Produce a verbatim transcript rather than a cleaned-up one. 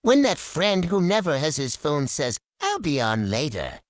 When that friend who never has his phone says, "I'll be on later."